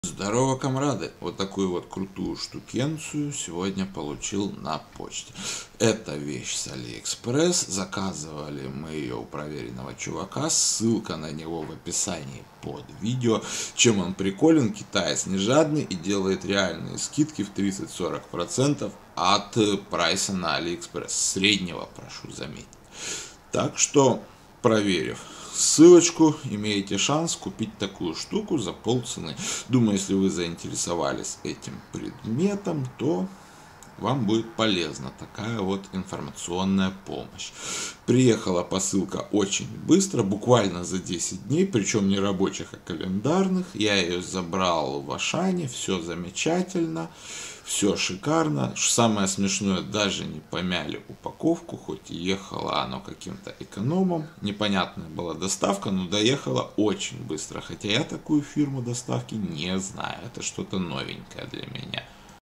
Здорово, комрады! Вот такую вот крутую штукенцию сегодня получил на почте. Это вещь с Алиэкспресс. Заказывали мы ее у проверенного чувака. Ссылка на него в описании под видео. Чем он приколен? Китаец не жадный и делает реальные скидки в 30-40% от прайса на Алиэкспресс. Среднего, прошу заметить. Так что, проверив ссылочку, имеете шанс купить такую штуку за полцены. Думаю, если вы заинтересовались этим предметом, то вам будет полезна такая вот информационная помощь. Приехала посылка очень быстро, буквально за 10 дней, причем не рабочих, а календарных. Я ее забрал в Ашане, все замечательно, все шикарно. Самое смешное, даже не помяли упаковку, хоть и ехало оно каким-то экономом. Непонятная была доставка, но доехала очень быстро. Хотя я такую фирму доставки не знаю, это что-то новенькое для меня.